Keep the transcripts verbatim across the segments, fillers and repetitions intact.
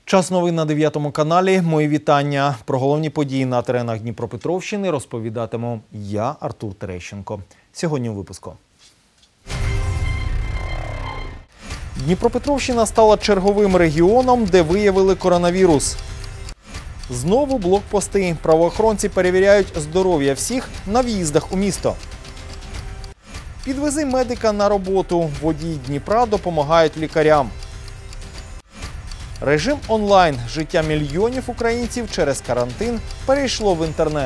Час новин на дев'ятому каналі. Мої вітання. Про головні події на теренах Дніпропетровщини розповідатиму я, Артур Терещенко. Сьогодні у випуску. Дніпропетровщина стала черговим регіоном, де виявили коронавірус. Знову блокпости. Правоохоронці перевіряють здоров'я всіх на в'їздах у місто. Підвези медика на роботу. Водії Дніпра допомагають лікарям. Режим онлайн. Життя мільйонів українців через карантин перейшло в інтернет.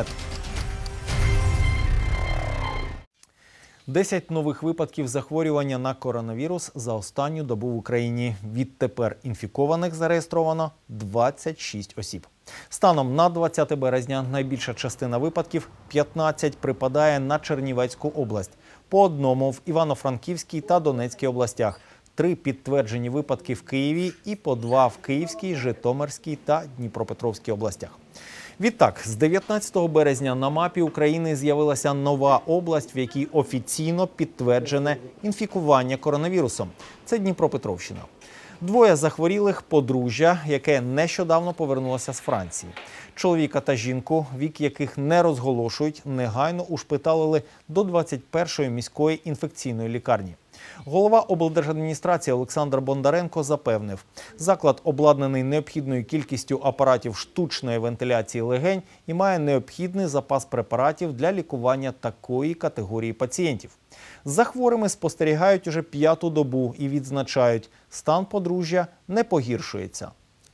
Десять нових випадків захворювання на коронавірус за останню добу в Україні. Відтепер інфікованих зареєстровано двадцять шість осіб. Станом на двадцяте березня найбільша частина випадків – п'ятнадцять – припадає на Чернівецьку область. По одному в Івано-Франківській та Донецькій областях. Три підтверджені випадки в Києві і по два в Київській, Житомирській та Дніпропетровській областях. Відтак, з дев'ятнадцятого березня на мапі України з'явилася нова область, в якій офіційно підтверджене інфікування коронавірусом. Це Дніпропетровщина. Двоє захворілих – подружжя, яке нещодавно повернулося з Франції. Чоловіка та жінку, вік яких не розголошують, негайно ушпиталили до двадцять першої міської інфекційної лікарні. Голова облдержадміністрації Олександр Бондаренко запевнив, заклад обладнаний необхідною кількістю апаратів штучної вентиляції легень і має необхідний запас препаратів для лікування такої категорії пацієнтів. За хворими спостерігають уже п'яту добу і відзначають, стан подружжя не погіршується.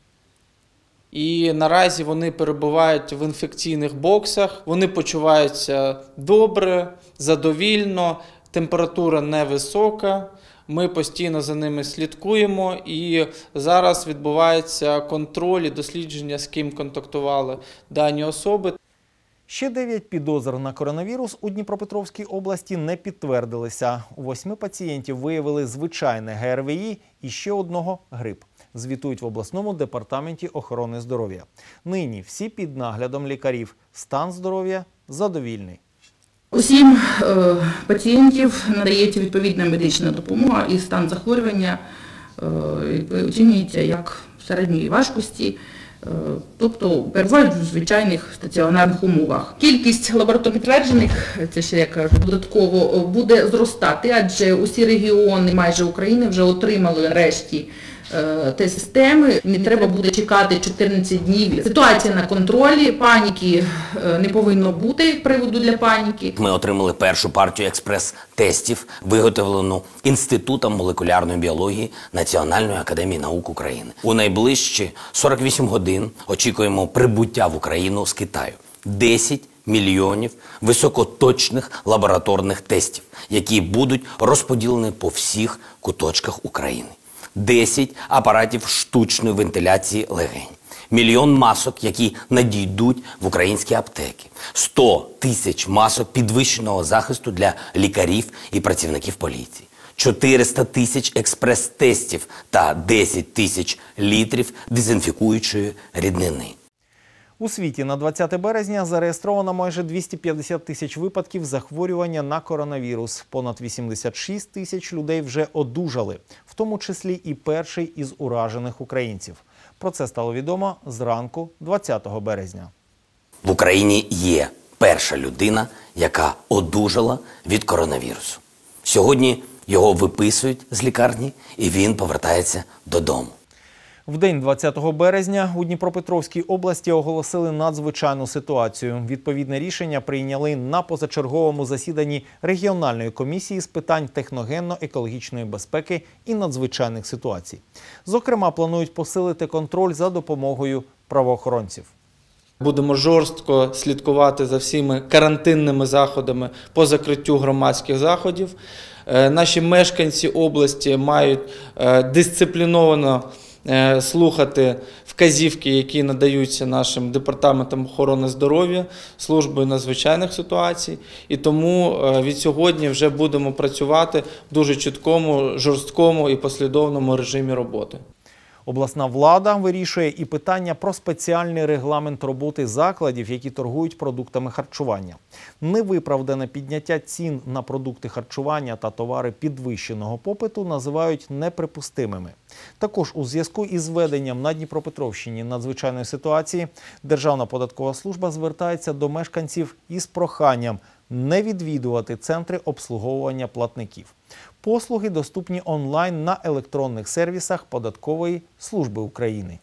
І наразі вони перебувають в інфекційних боксах, вони почуваються добре, задовільно, температура невисока, ми постійно за ними слідкуємо і зараз відбувається контроль і дослідження, з ким контактували дані особи. Ще дев'ять підозр на коронавірус у Дніпропетровській області не підтвердилися. У восьми пацієнтів виявили звичайне ге ер ве і і ще одного – грип. Звітують в обласному департаменті охорони здоров'я. Нині всі під наглядом лікарів. Стан здоров'я задовільний. Усім е, пацієнтів надається відповідна медична допомога і стан захворювання е, оцінюється як середньої важкості, е, тобто перебувають в звичайних стаціонарних умовах. Кількість лабораторно підтверджених, це ще я кажу, додатково буде зростати, адже усі регіони майже України вже отримали нарешті тест-системи, не треба буде чекати чотирнадцять днів. Ситуація на контролі, паніки не повинно бути, приводу для паніки. Ми отримали першу партію експрес-тестів, виготовлену Інститутом молекулярної біології Національної академії наук України. У найближчі сорок вісім годин очікуємо прибуття в Україну з Китаю. десять мільйонів високоточних лабораторних тестів, які будуть розподілені по всіх куточках України. десять апаратів штучної вентиляції легень, мільйон масок, які надійдуть в українські аптеки, сто тисяч масок підвищеного захисту для лікарів і працівників поліції, чотириста тисяч експрес-тестів та десять тисяч літрів дезінфікуючої ріднини. У світі на двадцяте березня зареєстровано майже двісті п'ятдесят тисяч випадків захворювання на коронавірус. Понад вісімдесят шість тисяч людей вже одужали, в тому числі і перший із уражених українців. Про це стало відомо зранку двадцятого березня. В Україні є перша людина, яка одужала від коронавірусу. Сьогодні його виписують з лікарні і він повертається додому. В день двадцятого березня у Дніпропетровській області оголосили надзвичайну ситуацію. Відповідне рішення прийняли на позачерговому засіданні регіональної комісії з питань техногенно-екологічної безпеки і надзвичайних ситуацій. Зокрема, планують посилити контроль за допомогою правоохоронців. Будемо жорстко слідкувати за всіми карантинними заходами по закриттю громадських заходів. Наші мешканці області мають дисципліновано слухати вказівки, які надаються нашим департаментом охорони здоров'я, службою надзвичайних ситуацій. І тому від сьогодні вже будемо працювати в дуже чіткому, жорсткому і послідовному режимі роботи. Обласна влада вирішує і питання про спеціальний регламент роботи закладів, які торгують продуктами харчування. Невиправдане підняття цін на продукти харчування та товари підвищеного попиту називають неприпустимими. Також у зв'язку із введенням на Дніпропетровщині надзвичайної ситуації Державна податкова служба звертається до мешканців із проханням не відвідувати центри обслуговування платників. Послуги доступні онлайн на електронних сервісах Податкової служби України.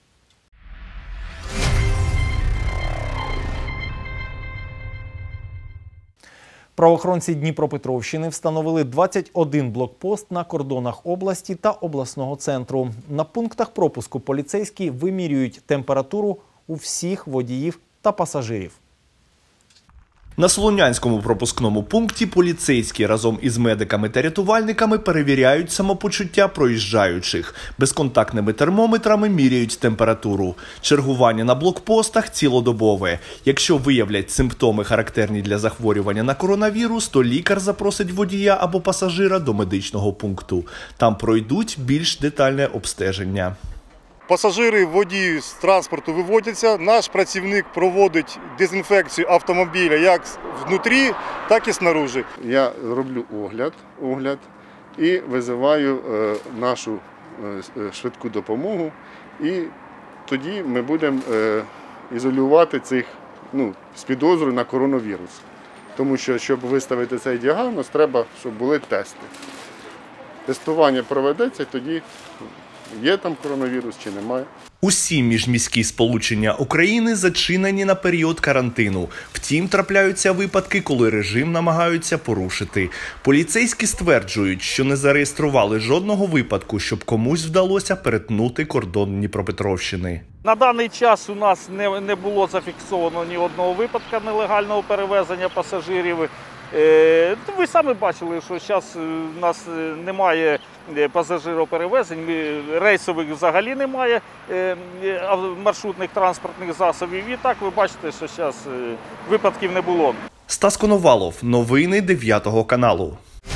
Правоохоронці Дніпропетровщини встановили двадцять один блокпост на кордонах області та обласного центру. На пунктах пропуску поліцейські вимірюють температуру у всіх водіїв та пасажирів. На Солонянському пропускному пункті поліцейські разом із медиками та рятувальниками перевіряють самопочуття проїжджаючих. Безконтактними термометрами міряють температуру. Чергування на блокпостах цілодобове. Якщо виявлять симптоми, характерні для захворювання на коронавірус, то лікар запросить водія або пасажира до медичного пункту. Там пройдуть більш детальне обстеження. Пасажири, водії з транспорту виводяться, наш працівник проводить дезінфекцію автомобіля як внутрі, так і снаружи. Я роблю огляд, огляд і визиваю е, нашу е, швидку допомогу, і тоді ми будемо е, ізолювати цих, ну, з підозрою на коронавірус. Тому що, щоб виставити цей діагноз, треба, щоб були тести. Тестування проведеться, тоді є там коронавірус чи немає. Усі міжміські сполучення України зачинені на період карантину. Втім, трапляються випадки, коли режим намагаються порушити. Поліцейські стверджують, що не зареєстрували жодного випадку, щоб комусь вдалося перетнути кордон Дніпропетровщини. На даний час у нас не, не було зафіксовано ні одного випадка нелегального перевезення пасажирів. Ви самі бачили, що зараз у нас немає пасажироперевезень, рейсових взагалі немає маршрутних транспортних засобів. І так ви бачите, що зараз випадків не було. Стас Коновалов. Новини дев'ятого каналу.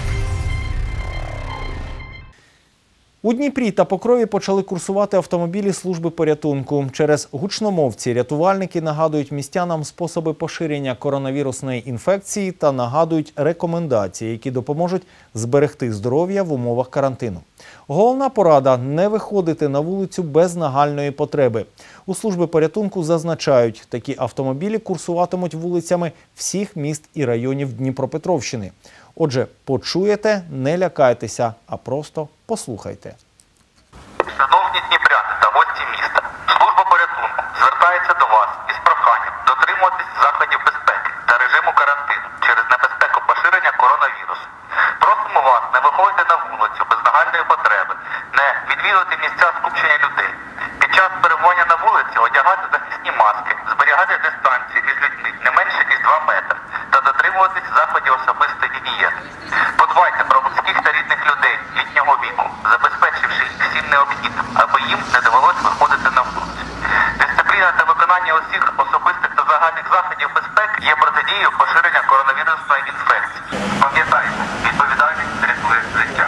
У Дніпрі та Покрові почали курсувати автомобілі служби порятунку. Через гучномовці рятувальники нагадують містянам способи поширення коронавірусної інфекції та нагадують рекомендації, які допоможуть зберегти здоров'я в умовах карантину. Головна порада – не виходити на вулицю без нагальної потреби. У служби порятунку зазначають, такі автомобілі курсуватимуть вулицями всіх міст і районів Дніпропетровщини. Отже, почуєте, не лякайтеся, а просто послухайте. Шановні дніпряни та гості міста, служба порятунку звертається до вас із проханням дотримуватись заходів безпеки та режиму карантину через небезпеку поширення коронавірусу. Просимо вас не виходити на вулицю без нагальної потреби, не відвідувати місця скупчення людей. Під час перебування на вулиці одягати захисні маски, зберігати дистанцію між людьми не менше ніж два метри та дотримуватись заходів особистої гігієни. Подбайте про близьких та рідних людей літнього віку, забезпечивши їх всім необхідним, аби їм не довелось виходити на вулицю. Дисципліна та виконання усіх особистих та загальних заходів безпеки є протидією поширення коронавірусної інфекції. Пам'ятайте, відповідальність рятує життя.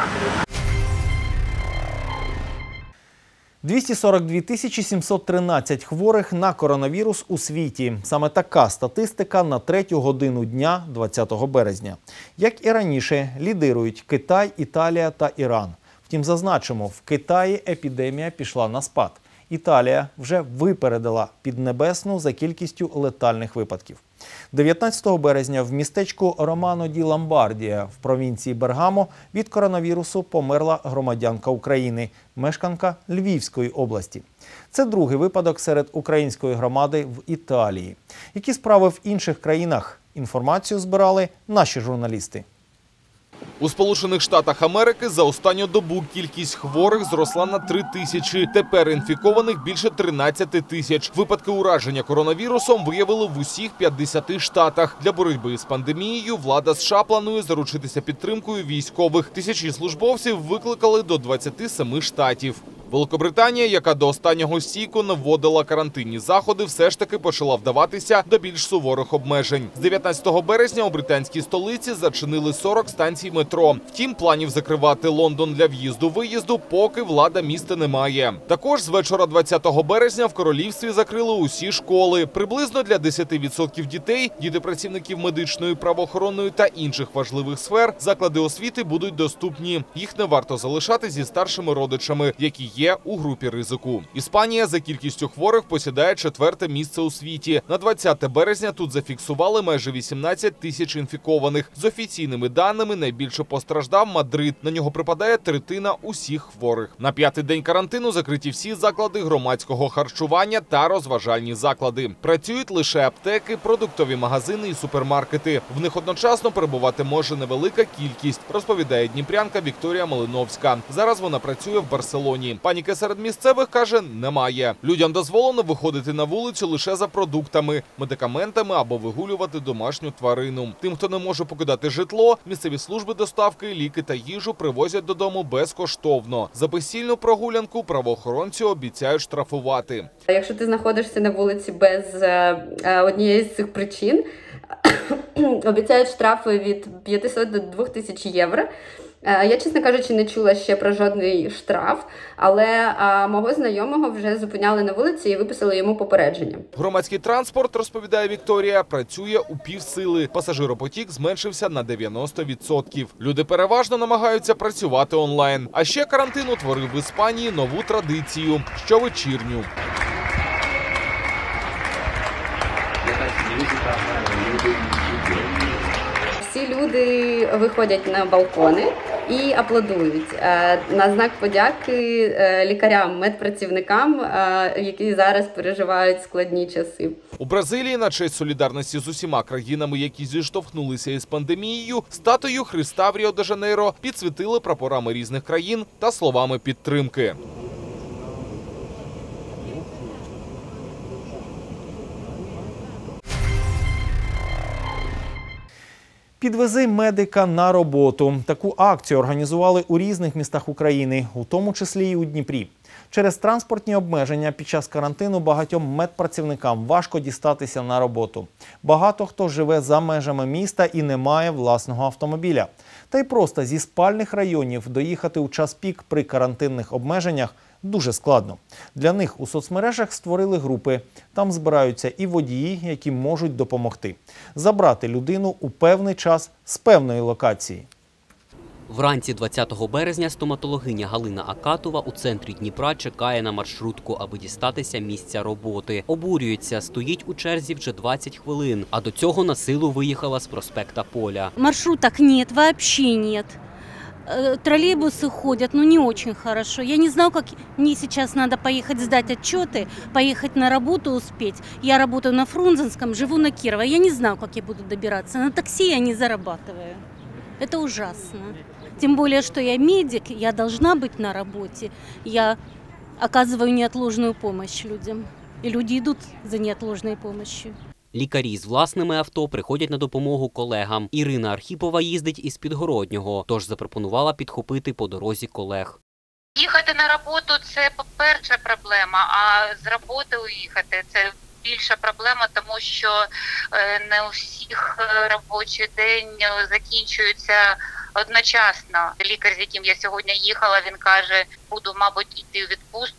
двісті сорок дві тисячі сімсот тринадцять хворих на коронавірус у світі. Саме така статистика на третю годину дня двадцятого березня. Як і раніше, лідирують Китай, Італія та Іран. Втім, зазначимо, в Китаї епідемія пішла на спад. Італія вже випередила Піднебесну за кількістю летальних випадків. дев'ятнадцятого березня в містечку Романо ді Ломбардія в провінції Бергамо від коронавірусу померла громадянка України, мешканка Львівської області. Це другий випадок серед української громади в Італії. Які справи в інших країнах? Інформацію збирали наші журналісти. У Сполучених Штатах Америки за останню добу кількість хворих зросла на три тисячі. Тепер інфікованих більше тринадцяти тисяч. Випадки ураження коронавірусом виявили в усіх п'ятдесяти штатах. Для боротьби з пандемією влада США планує заручитися підтримкою військових. Тисячі службовців викликали до двадцяти семи штатів. Великобританія, яка до останнього стійко не вводила карантинні заходи, все ж таки почала вдаватися до більш суворих обмежень. З дев'ятнадцятого березня у британській столиці зачинили сорок станцій метро. Втім, планів закривати Лондон для в'їзду-виїзду поки влада міста не має. Також з вечора двадцятого березня в королівстві закрили усі школи. Приблизно для десяти відсотків дітей, діти працівників медичної, правоохоронної та інших важливих сфер, заклади освіти будуть доступні. Їх не варто залишати зі старшими родичами, які є у групі ризику. Іспанія за кількістю хворих посідає четверте місце у світі. На двадцяте березня тут зафіксували майже вісімнадцять тисяч інфікованих. З офіційними даними найбільше постраждав Мадрид. На нього припадає третина усіх хворих. На п'ятий день карантину закриті всі заклади громадського харчування та розважальні заклади. Працюють лише аптеки, продуктові магазини і супермаркети. В них одночасно перебувати може невелика кількість, розповідає дніпрянка Вікторія Малиновська. Зараз вона працює в Барселоні. Паніки серед місцевих, каже, немає. Людям дозволено виходити на вулицю лише за продуктами, медикаментами або вигулювати домашню тварину. Тим, хто не може покидати житло, місцеві служби доставки, ліки та їжу привозять додому безкоштовно. За безсильну прогулянку правоохоронці обіцяють штрафувати. Якщо ти знаходишся на вулиці без однієї з цих причин, обіцяють штрафи від п'ятисот до двох тисяч євро. Я, чесно кажучи, не чула ще про жодний штраф, але а, мого знайомого вже зупиняли на вулиці і виписали йому попередження. Громадський транспорт, розповідає Вікторія, працює у півсили. Пасажиропотік зменшився на дев'яносто відсотків. Люди переважно намагаються працювати онлайн. А ще карантин утворив в Іспанії нову традицію – щовечірню. Всі люди виходять на балкони і аплодують на знак подяки лікарям, медпрацівникам, які зараз переживають складні часи. У Бразилії на честь солідарності з усіма країнами, які зіштовхнулися із пандемією, статую Христа в Ріо-де-Жанейро підсвітили прапорами різних країн та словами підтримки. «Підвези медика на роботу». Таку акцію організували у різних містах України, у тому числі і у Дніпрі. Через транспортні обмеження під час карантину багатьом медпрацівникам важко дістатися на роботу. Багато хто живе за межами міста і не має власного автомобіля. Та й просто зі спальних районів доїхати у час пік при карантинних обмеженнях дуже складно. Для них у соцмережах створили групи. Там збираються і водії, які можуть допомогти. Забрати людину у певний час з певної локації. Вранці двадцятого березня стоматологиня Галина Акатова у центрі Дніпра чекає на маршрутку, аби дістатися місця роботи. Обурюється, стоїть у черзі вже двадцять хвилин, а до цього на силу виїхала з проспекта Поля. Маршруток нет, вообще нет. Троллейбусы ходят, но не очень хорошо. Я не знаю, как мне сейчас надо поехать сдать отчеты, поехать на работу успеть. Я работаю на Фрунзенском, живу на Кирова. Я не знаю, как я буду добираться. На такси я не зарабатываю. Это ужасно. Тем более, что я медик, я должна быть на работе. Я оказываю неотложную помощь людям. И люди идут за неотложной помощью. Лікарі з власними авто приходять на допомогу колегам. Ірина Архіпова їздить із Підгороднього, тож запропонувала підхопити по дорозі колег. Їхати на роботу – це перша проблема, а з роботи уїхати – це більша проблема, тому що не у всіх робочий день закінчується одночасно. Лікар, з яким я сьогодні їхала, він каже, буду, мабуть, йти у відпустку.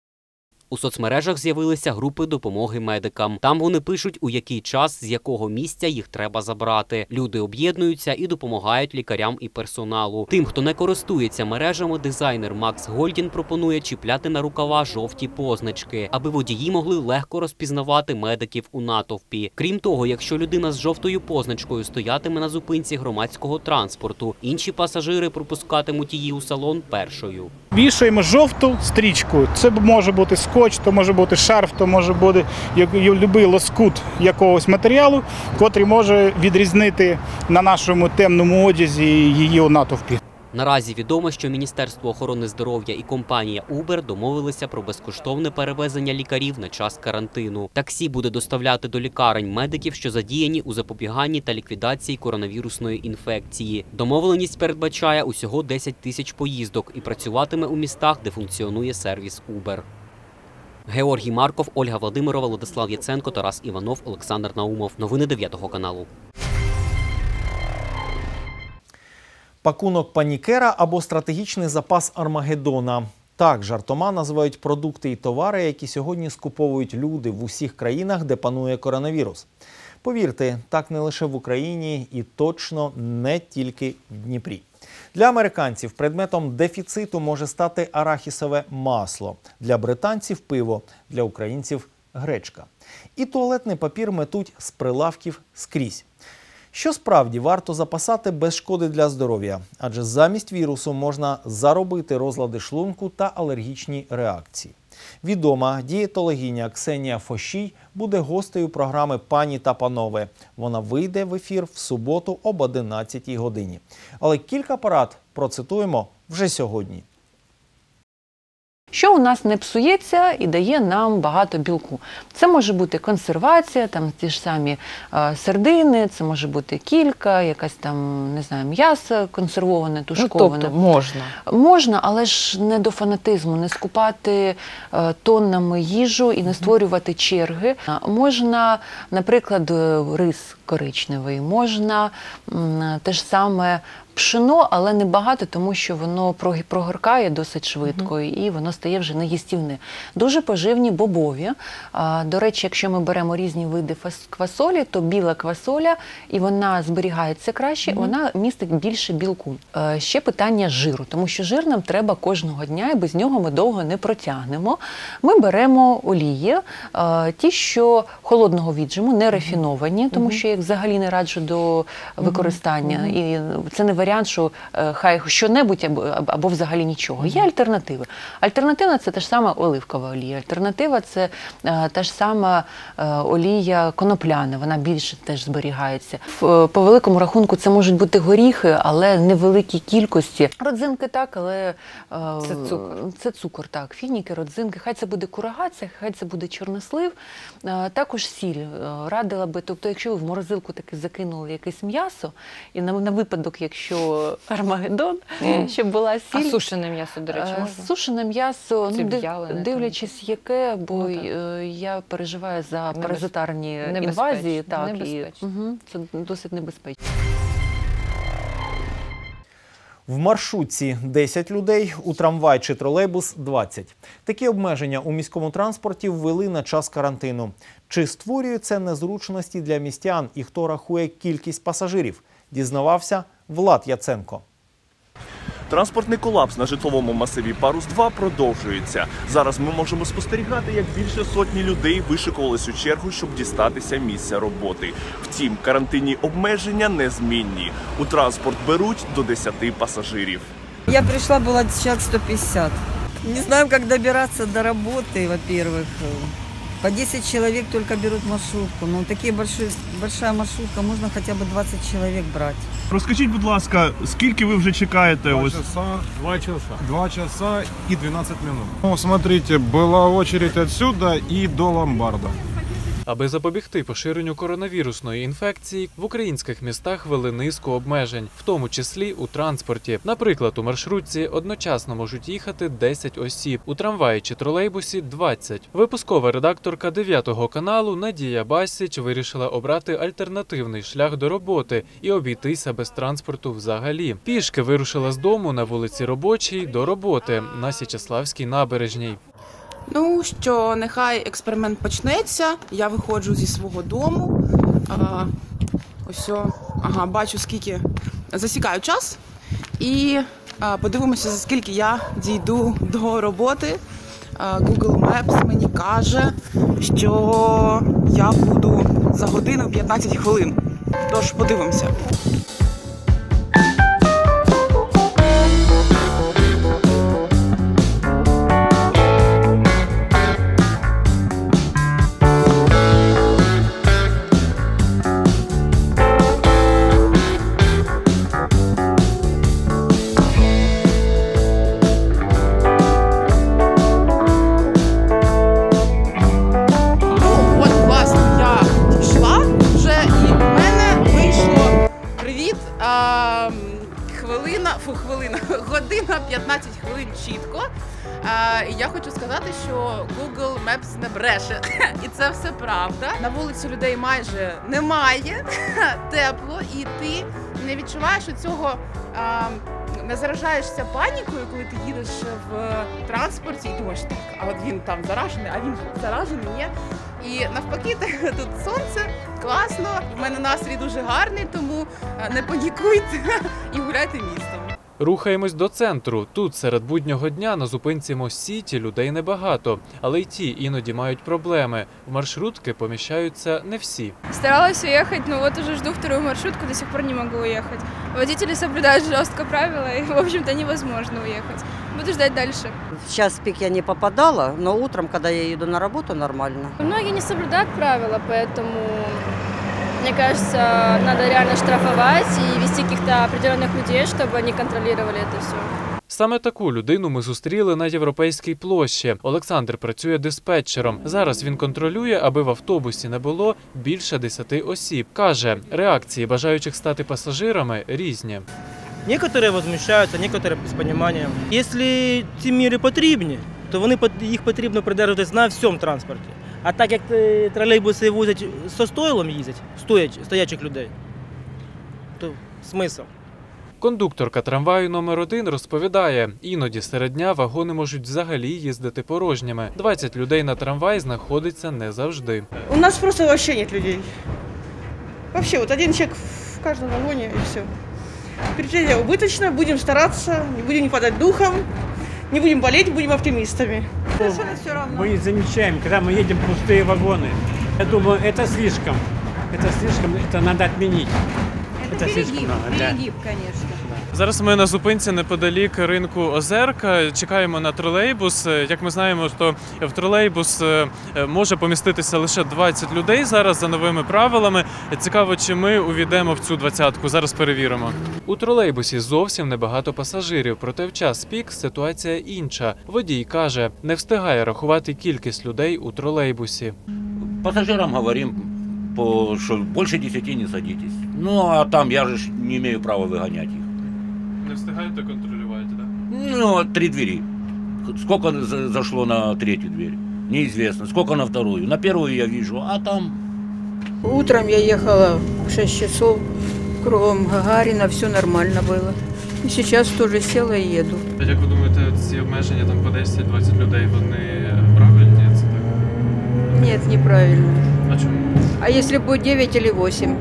У соцмережах з'явилися групи допомоги медикам. Там вони пишуть, у який час, з якого місця їх треба забрати. Люди об'єднуються і допомагають лікарям і персоналу. Тим, хто не користується мережами, дизайнер Макс Гольдін пропонує чіпляти на рукава жовті позначки, аби водії могли легко розпізнавати медиків у натовпі. Крім того, якщо людина з жовтою позначкою стоятиме на зупинці громадського транспорту, інші пасажири пропускатимуть її у салон першою. Вішаємо жовту стрічку. Це може бути скотч, то може бути шарф, то може бути будь-який лоскут якогось матеріалу, котрий може відрізнити на нашому темному одязі її у натовпі. Наразі відомо, що Міністерство охорони здоров'я і компанія Uber домовилися про безкоштовне перевезення лікарів на час карантину. Таксі буде доставляти до лікарень медиків, що задіяні у запобіганні та ліквідації коронавірусної інфекції. Домовленість передбачає усього десять тисяч поїздок і працюватиме у містах, де функціонує сервіс Uber. Георгій Марков, Ольга Владимирова, Владислав Яценко, Тарас Іванов, Олександр Наумов. Новини дев'ятого каналу. Пакунок панікера або стратегічний запас Армагеддона. Так жартома називають продукти і товари, які сьогодні скуповують люди в усіх країнах, де панує коронавірус. Повірте, так не лише в Україні і точно не тільки в Дніпрі. Для американців предметом дефіциту може стати арахісове масло, для британців – пиво, для українців – гречка. І туалетний папір метуть з прилавків скрізь. Що справді варто запасати без шкоди для здоров'я, адже замість вірусу можна заробити розлади шлунку та алергічні реакції. Відома дієтологиня Ксенія Фощій буде гостею програми «Пані та панове». Вона вийде в ефір в суботу об одинадцятій годині. Але кілька порад процитуємо вже сьогодні. Що у нас не псується і дає нам багато білку. Це може бути консервація, там ті ж самі е, сердини, це може бути кілька, якась там, не знаю, м'ясо консервоване, тушковане. Ну, тобто можна. Можна, але ж не до фанатизму, не скупати е, тоннами їжу і не створювати черги. Можна, наприклад, рис коричневий, можна м, те ж саме пшено, але не багато, тому що воно прогоркає досить швидко mm-hmm. і воно стає вже неїстівне. Дуже поживні бобові. А, до речі, якщо ми беремо різні види квасолі, то біла квасоля, і вона зберігається краще, mm-hmm. вона містить більше білку. А, ще питання жиру, тому що жир нам треба кожного дня, і без нього ми довго не протягнемо. Ми беремо олії, а, ті, що холодного віджиму, не рафіновані, тому mm-hmm. що я їх взагалі не раджу до використання. Mm-hmm. І це не варіант, що е, хай що-небудь або, або взагалі нічого. Є альтернативи. Альтернатива – це та ж сама оливкова олія. Альтернатива – це е, та ж сама е, олія конопляна. Вона більше теж зберігається. В, по великому рахунку це можуть бути горіхи, але в невеликій кількості. Родзинки так, але е, це цукор. Це цукор, так. Фініки, родзинки. Хай це буде курагація, хай це буде чорнослив. Е, також сіль. Е, радила би, тобто, якщо ви в морозилку таки закинули якесь м'ясо, і на, на випадок, якщо що Армагеддон, mm. щоб була сіль. А сушене м'ясо, до речі, можна? Сушене м'ясо, ну, в'ялене, дивлячись яке, бо ну, я переживаю за Небез... паразитарні Небезпеч... інвазії. Так, і, угу, це досить небезпечно. В маршрутці десять людей, у трамвай чи тролейбус – двадцять. Такі обмеження у міському транспорті ввели на час карантину. Чи створює це незручності для містян і хто рахує кількість пасажирів? Дізнавався Влад Яценко. Транспортний колапс на житловому масиві Парус-два продовжується. Зараз ми можемо спостерігати, як більше сотні людей вишикувались у чергу, щоб дістатися місця роботи. Втім, карантинні обмеження незмінні. У транспорт беруть до десяти пасажирів. Я прийшла, було человек сто пятьдесят. Не знаю, як добиратися до роботи, во-первых. По десять человек только берут маршрутку. Ну, такие большие, большая маршрутка, можно хотя бы двадцать человек брать. Розкажіть, будь ласка, скільки ви вже чекаєте? Два часа, два часа. Два часа и двенадцать минут. Ну, смотрите, была очередь отсюда и до ломбарда. Аби запобігти поширенню коронавірусної інфекції, в українських містах ввели низку обмежень, в тому числі у транспорті. Наприклад, у маршрутці одночасно можуть їхати десять осіб, у трамваї чи тролейбусі – двадцять. Випускова редакторка дев'ятого каналу Надія Басіч вирішила обрати альтернативний шлях до роботи і обійтися без транспорту взагалі. Пішки вирушила з дому на вулиці Робочій до роботи на Січеславській набережній. Ну що, нехай експеримент почнеться. Я виходжу зі свого дому. А, ось, ага, бачу, скільки засікаю час. І а, подивимося, за скільки я дійду до роботи. А, Google Maps мені каже, що я буду за годину п'ятнадцять хвилин. Тож подивимося. І я хочу сказати, що Google Maps не бреше. І це все правда. На вулиці людей майже немає, тепло, і ти не відчуваєш цього, не заражаєшся панікою, коли ти їдеш в транспорті і думаєш, так, а от він там заражений, а він заражений, ні. І навпаки, тут сонце, класно, в мене настрій дуже гарний, тому не панікуйте і гуляйте містом. Рухаємось до центру. Тут серед буднього дня на зупинці Моссіті людей небагато, але й ті іноді мають проблеми. В маршрутки поміщаються не всі. Старалась уехать, но вот уже жду вторую маршрутку, до сих пор не могу уехать. Водители соблюдают жестко правила, и, в общем-то, невозможно уехать. Буду ждать дальше. В час пик я не попадала, но утром, когда я еду на работу, нормально. Многие не соблюдают правила, поэтому, мне кажется, надо реально штрафовать и вести каких-то определенных людей, чтобы они контролировали это все. Саме таку людину ми зустріли на Європейській площі. Олександр працює диспетчером. Зараз він контролює, аби в автобусі не було більше десяти осіб. Каже, реакції бажаючих стати пасажирами різні. Некоторые возмущаются, некоторые без понимания. Если ці міри потрібні, то вони їх потрібно придержуватись на всьому транспорті. А так як тролейбуси возять зі стойлом їздять, стоячих людей, то смисл. Кондукторка трамваю номер один розповідає, іноді серед дня вагони можуть взагалі їздити порожніми. двадцять людей на трамвай знаходиться не завжди. У нас просто вообще нет людей. Вообще, вот один человек в каждом вагоне и все. Впечатление убыточно, будем стараться, не будем не падать духом, не будем болеть, будем оптимистами. Мы замечаем, когда мы едем в пустые вагоны. Я думаю, это слишком. Это слишком, это надо отменить. Это, это перегиб, много, перегиб, да. Конечно. Зараз ми на зупинці неподалік ринку Озерка, чекаємо на тролейбус. Як ми знаємо, то в тролейбус може поміститися лише двадцять людей зараз за новими правилами. Цікаво, чи ми увійдемо в цю двадцятку, зараз перевіримо. У тролейбусі зовсім небагато пасажирів, проте в час пік ситуація інша. Водій каже, не встигає рахувати кількість людей у тролейбусі. Пасажирам говоримо, що більше десяти не садитесь. Ну, а там я ж не маю права виганяти їх. Не встигаєте контролювати, так? Да? Ну, три двери. Сколько зашло на третью дверь? Неизвестно. Сколько на вторую? На первую я вижу, а там... Утром я ехала в шесть часов, кругом Гагарина, все нормально было. И сейчас тоже села и еду. А як ви думаєте, ці обмеження там по десять-двадцять людей, вони правильні? Це так? Нет, неправильно. А чому? А если будет девять или восемь?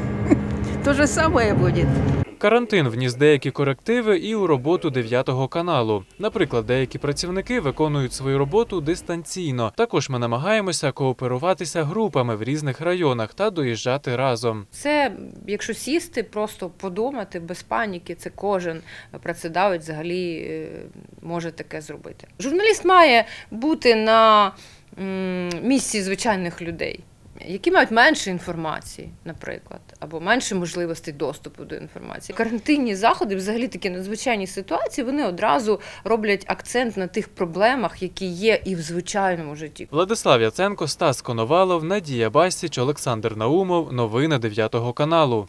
То же самое будет. Карантин вніс деякі корективи і у роботу дев'ятого каналу. Наприклад, деякі працівники виконують свою роботу дистанційно. Також ми намагаємося кооперуватися групами в різних районах та доїжджати разом. Це, якщо сісти, просто подумати, без паніки, це кожен працедавець взагалі може таке зробити. Журналіст має бути на місці звичайних людей, які мають менше інформації, наприклад, або менше можливостей доступу до інформації. Карантинні заходи, взагалі такі надзвичайні ситуації, вони одразу роблять акцент на тих проблемах, які є і в звичайному житті. Владислав Яценко, Стас Коновалов, Надія Басіч, Олександр Наумов. Новини дев'ятого каналу.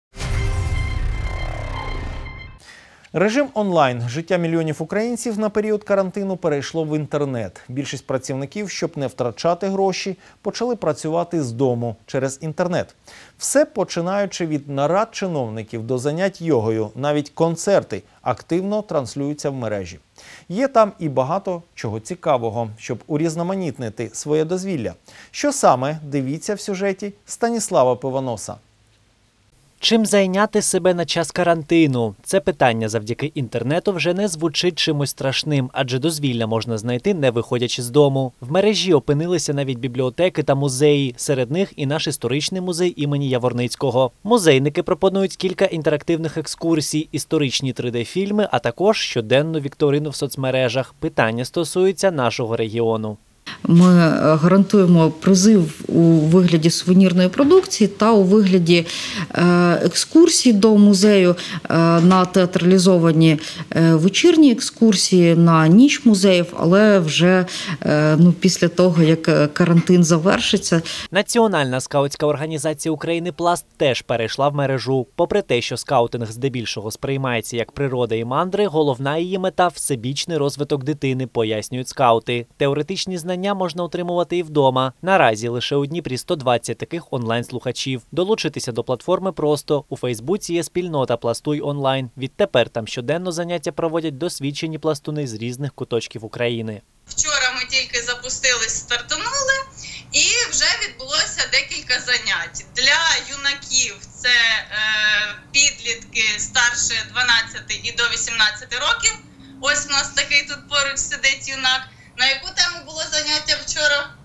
Режим онлайн. Життя мільйонів українців на період карантину перейшло в інтернет. Більшість працівників, щоб не втрачати гроші, почали працювати з дому через інтернет. Все починаючи від нарад чиновників до занять йогою, навіть концерти активно транслюються в мережі. Є там і багато чого цікавого, щоб урізноманітнити своє дозвілля. Що саме, дивіться в сюжеті Станіслава Пивоноса. Чим зайняти себе на час карантину? Це питання завдяки інтернету вже не звучить чимось страшним, адже дозвілля можна знайти, не виходячи з дому. В мережі опинилися навіть бібліотеки та музеї, серед них і наш історичний музей імені Яворницького. Музейники пропонують кілька інтерактивних екскурсій, історичні три де-фільми, а також щоденну вікторину в соцмережах. Питання стосуються нашого регіону. ми гарантуємо призив у вигляді сувенірної продукції та у вигляді екскурсій до музею на театралізовані вечірні екскурсії, на ніч музеїв, але вже ну, після того, як карантин завершиться. Національна скаутська організація України «Пласт» теж перейшла в мережу. Попри те, що скаутинг здебільшого сприймається як природа і мандри, головна її мета – всебічний розвиток дитини, пояснюють скаути. Теоретичні знання можна отримувати і вдома. Наразі лише у Дніпрі сто двадцять таких онлайн-слухачів. Долучитися до платформи просто. У Фейсбуці є спільнота «Пластуй онлайн». Відтепер там щоденно заняття проводять досвідчені пластуни з різних куточків України. Вчора ми тільки запустились, стартанули, і вже відбулося декілька занять. Для юнаків це е, підлітки старше дванадцяти і до вісімнадцяти років. Ось у нас такий тут поруч сидить юнак. На яку тему було заняття вчора? Е,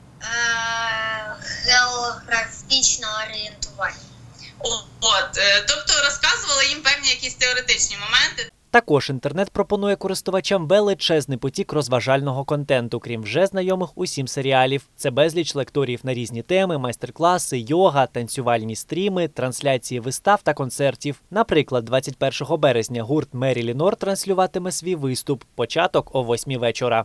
географічне орієнтування. От, е, тобто розказували їм певні якісь теоретичні моменти. Також інтернет пропонує користувачам величезний потік розважального контенту, крім вже знайомих усім серіалів. Це безліч лекторіїв на різні теми, майстер-класи, йога, танцювальні стріми, трансляції вистав та концертів. Наприклад, двадцять першого березня гурт Мері Лінор транслюватиме свій виступ. Початок о восьмій вечора.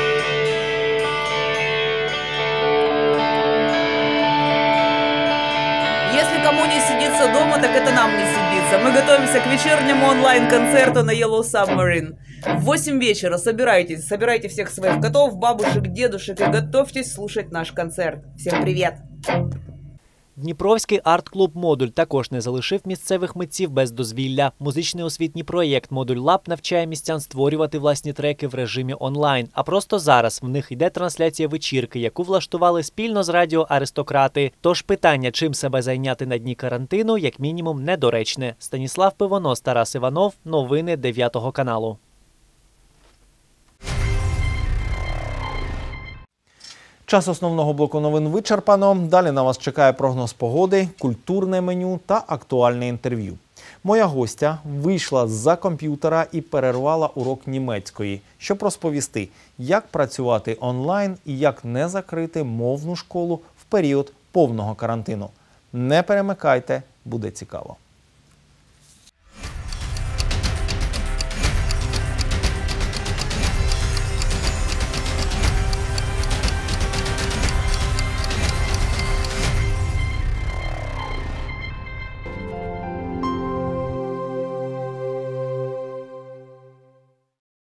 Если кому не сидится дома, так это нам не сидится. Мы готовимся к вечернему онлайн-концерту на Yellow Submarine. В восемь вечера собирайтесь, собирайте всех своих котов, бабушек, дедушек и готовьтесь слушать наш концерт. Всем привет! Дніпровський арт-клуб «Модуль» також не залишив місцевих митців без дозвілля. Музичний освітній проєкт «Модуль Лаб» навчає містян створювати власні треки в режимі онлайн. А просто зараз в них йде трансляція вечірки, яку влаштували спільно з радіо «Аристократи». Тож питання, чим себе зайняти на дні карантину, як мінімум, недоречне. Станіслав Пивонос, Тарас Іванов. Новини дев'ятого каналу. Час основного блоку новин вичерпано. Далі на вас чекає прогноз погоди, культурне меню та актуальне інтерв'ю. Моя гостя вийшла з-за комп'ютера і перервала урок німецької, щоб розповісти, як працювати онлайн і як не закрити мовну школу в період повного карантину. Не перемикайте, буде цікаво.